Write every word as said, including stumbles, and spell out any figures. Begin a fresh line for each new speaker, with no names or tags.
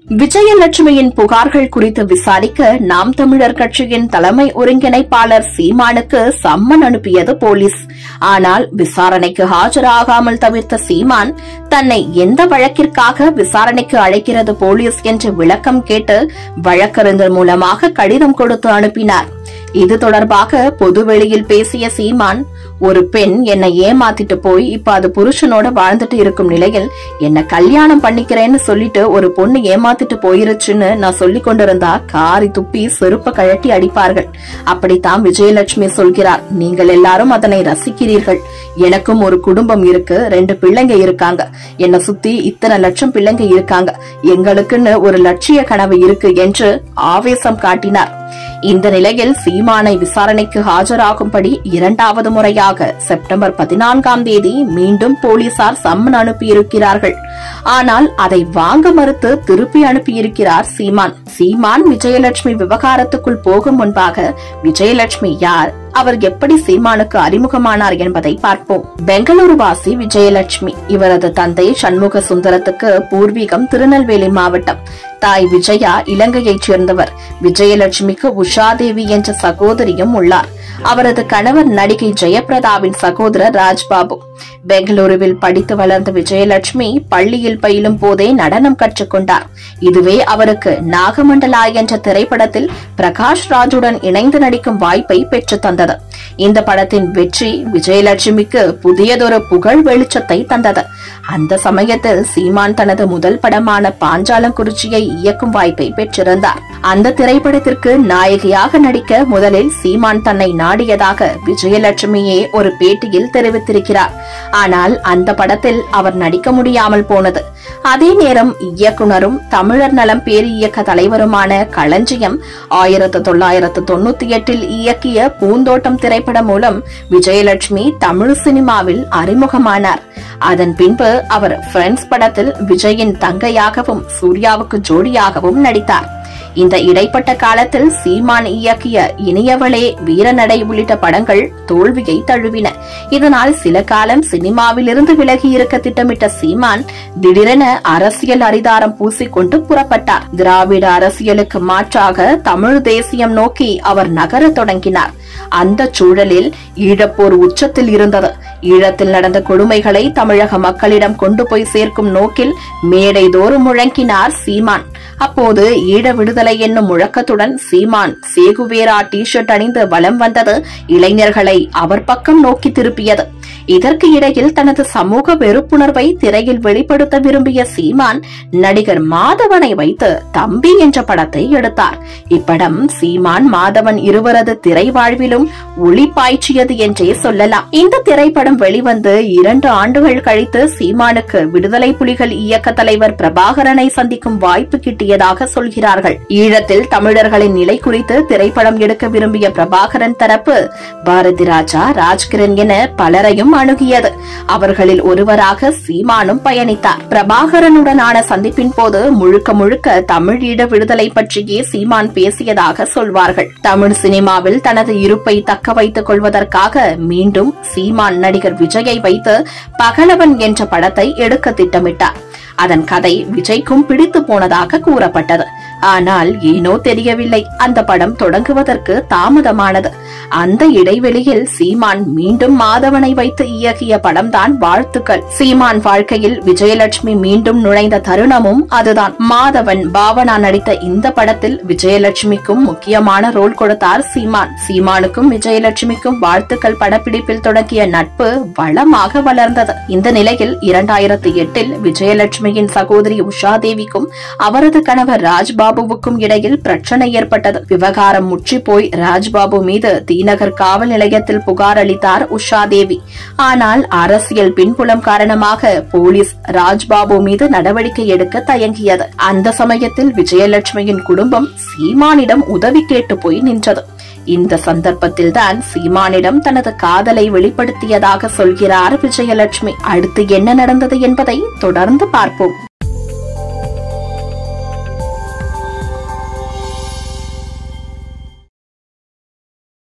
விஜயலட்சுமியின் புகார்கள் குறித்து விசாரிக்க நாம் தமிழர் கட்சியின் தலைமை ஒருங்கிணைப்பாளர் சீமானுக்கு சம்மன் அனுப்பியது போலீஸ். ஆனால் விசாரணைக்கு ஆஜராகாமல் தவிர்த்த சீமான் தன்னை எந்த வழக்கிற்காக விசாரணைக்கு அழைக்கிறது போலீஸ் என்று விளக்கம் கேட்டு வழக்கறிஞர் மூலமாக கடிதம் கொடுத்து அனுப்பினார். இது தொடர்பாக பொதுவெளியில் பேசிய சீமான், ஒரு பெண் என்னை ஏமாத்திட்டு போய் இப்ப அது புருஷனோட வாழ்ந்துட்டு இருக்கும் நிலையில் என்ன கல்யாணம் பண்ணிக்கிறேன்னு சொல்லிட்டு ஒரு பொண்ணு ஏமாத்திட்டு போயிருச்சுன்னு நான் சொல்லிக் கொண்டிருந்தா காரி துப்பி செருப்ப கழட்டி அடிப்பார்கள். அப்படித்தான் விஜயலட்சுமி சொல்கிறார். நீங்கள் எல்லாரும் அதனை ரசிக்கிறீர்கள். எனக்கும் ஒரு குடும்பம் இருக்கு, ரெண்டு பிள்ளைங்க இருக்காங்க, என்னை சுத்தி இத்தனை லட்சம் பிள்ளைங்க இருக்காங்க, எங்களுக்குன்னு ஒரு லட்சிய கனவு இருக்கு என்று ஆவேசம் காட்டினார். இந்த நிலையில் சீமானை விசாரணைக்கு ஆஜராகும்படி இரண்டாவது முறையாக செப்டம்பர் பதினான்காம் தேதி மீண்டும் போலீசார் சம்மன் அனுப்பியிருக்கிறார்கள். ஆனால் அதை வாங்க மறுத்து திருப்பி அனுப்பியிருக்கிறார் சீமான். சீமான் விஜயலட்சுமி விவகாரத்துக்குள் போகும் முன்பாக விஜயலட்சுமி யார், அவர் எப்படி சீமானுக்கு அறிமுகமானார் என்பதை பார்ப்போம். பெங்களூரு வாசி விஜயலட்சுமி. இவரது தந்தை சண்முக சுந்தரத்துக்கு பூர்வீகம் திருநெல்வேலி மாவட்டம். தாய் விஜயா இலங்கையைச் சேர்ந்தவர். விஜயலட்சுமிக்கு உஷாதேவி என்ற சகோதரியும் உள்ளார். அவரது கணவர் நடிகை ஜெயபிரதாவின் சகோதரர் ராஜ்பாபு. பெங்களூருவில் படித்து வளர்ந்த விஜயலட்சுமி பள்ளியில் பயிலும் போதே நடனம் கற்றுக்கொண்டார். இதுவே அவருக்கு நாகமண்டலா என்ற திரைப்படத்தில் பிரகாஷ் ராஜுடன் இணைந்து நடிக்கும் வாய்ப்பை பெற்று தந்தது. இந்த படத்தின் வெற்றி விஜயலட்சுமிக்கு புதியதொரு புகழ் வெளிச்சத்தை தந்தது. அந்த சமயத்தில் சீமான் தனது முதல் படமான பாஞ்சாலங்குறிச்சியை இயக்கும் வாய்ப்பை பெற்றிருந்தார். அந்த திரைப்படத்திற்கு நாயகியாக நடிக்க முதலில் சீமான் தன்னை நாடியதாக விஜயலட்சுமியே ஒரு பேட்டியில் தெரிவித்திருக்கிறார். ஆனால் அந்த படத்தில் அவர் நடிக்க முடியாமல் போனது. அதே நேரம் இயக்குனரும் தமிழர் நலம் பேர் இயக்க தலைவருமான களஞ்சியம் ஆயிரத்து தொள்ளாயிரத்து தொண்ணூத்தி எட்டில் இயக்கிய பூந்தோட்டம் திரைப்படம் மூலம் விஜயலட்சுமி தமிழ் சினிமாவில் அறிமுகமானார். அதன் பின்பு அவர் பிரெண்ட்ஸ் படத்தில் விஜயின் தங்கையாகவும் சூர்யாவுக்கு ஜோடியாகவும் நடித்தார். இந்த இடைப்பட்ட காலத்தில் சீமான் இயக்கிய இனியவளே, வீரநடை உள்ளிட்ட படங்கள் தோல்வியை தழுவின. இதனால் சில காலம் சினிமாவிலிருந்து விலகி இருக்க திட்டமிட்ட சீமான் திடீரென அரசியல் அரிதாரம் பூசிக்கொண்டு புறப்பட்டார். திராவிட அரசியலுக்கு மாற்றாக தமிழ் தேசியம் நோக்கி அவர் நகர தொடங்கினார். அந்த சூழலில் ஈழப்போர் உச்சத்தில் இருந்தது. ஈழத்தில் நடந்த கொடுமைகளை தமிழக மக்களிடம் கொண்டு போய் சேர்க்கும் நோக்கில் மேடை தோறும் முழங்கினார் சீமான். அப்போது ஈழ விடுதலை என்னும் முழக்கத்துடன் சீமான் சேகுவேரா டி ஷர்ட் அணிந்து வலம் வந்தது இளைஞர்களை அவர் பக்கம் நோக்கி திருப்பியது. இதற்கு இடையில் தனது சமூக வெறுப்புணர்வை திரையில் வெளிப்படுத்த விரும்பிய சீமான் நடிகர் மாதவனை வைத்து தம்பி என்ற படத்தை எடுத்தார். இப்படம் சீமான் மாதவன் இருவரது திரை வாழ்விலும் ஒளி பாய்ச்சியது என்றே சொல்லலாம். இந்த திரைப்படம் வெளிவந்து இரண்டு ஆண்டுகள் கழித்து சீமானுக்கு விடுதலை புலிகள் இயக்க தலைவர் பிரபாகரனை சந்திக்கும் வாய்ப்பு கிட்டியதாக சொல்கிறார்கள். ஈழத்தில் தமிழர்களின் நிலை குறித்து திரைப்படம் எடுக்க விரும்பிய பிரபாகரன் தரப்பு பாரதி ராஜா, ராஜ்கிரண் என பலரையும் அணுகியது. அவர்களில் ஒருவராக சீமானும் பயணித்தார். பிரபாகரனுடனான சந்திப்பின் போது முழுக்க முழுக்க தமிழ் ஈழ விடுதலை பற்றியே சீமான் பேசியதாக சொல்வார்கள். தமிழ் சினிமாவில் தனது இருப்பை தக்க வைத்துக் கொள்வதற்காக மீண்டும் சீமான் நடிகர் விஜயை வைத்து பகலவன் என்ற படத்தை எடுக்க திட்டமிட்டார். அதன் கதை விஜய்க்கும் பிடித்து போனதாக கூறப்பட்டது. ஆனால் ஏனோ தெரியவில்லை, அந்த படம் தொடங்குவதற்கு தாமதமானது. அந்த இடைவெளியில் சீமான் மீண்டும் மாதவனை வைத்து இயக்கிய படம்தான் வாழ்த்துக்கள். சீமான் வாழ்க்கையில் விஜயலட்சுமி மீண்டும் நுழைந்த தருணமும் அதுதான். மாதவன், பாவனா நடித்த இந்த படத்தில் விஜயலட்சுமிக்கும் முக்கியமான ரோல் கொடுத்தார் சீமான். சீமானுக்கும் விஜயலட்சுமிக்கும் வாழ்த்துக்கள் படப்பிடிப்பில் தொடங்கிய நட்பு வளமாக வளர்ந்தது. இந்த நிலையில் இரண்டாயிரத்தி எட்டில் விஜயலட்சுமியின் சகோதரி உஷாதேவிக்கும் அவரது கணவர் ராஜ்பாபுவுக்கும் இடையில் பிரச்சனை ஏற்பட்டது. விவகாரம் முற்றி போய் ராஜ்பாபு மீது தீநகர் காவல் நிலையத்தில் புகார் அளித்தார் உஷாதேவி. ஆனால் அரசியல் பின்புலம் காரணமாக போலீஸ் ராஜ்பாபு மீது நடவடிக்கை எடுக்க தயங்கியது. அந்த சமயத்தில் விஜயலட்சுமியின் குடும்பம் சீமானிடம் உதவி கேட்டு போய் நின்றது. இந்த சந்தர்ப்பத்தில்தான் சீமானிடம் தனது காதலை வெளிப்படுத்தியதாக சொல்கிறார் விஜயலட்சுமி. அடுத்து என்ன நடந்தது என்பதை தொடர்ந்து பார்ப்போம்.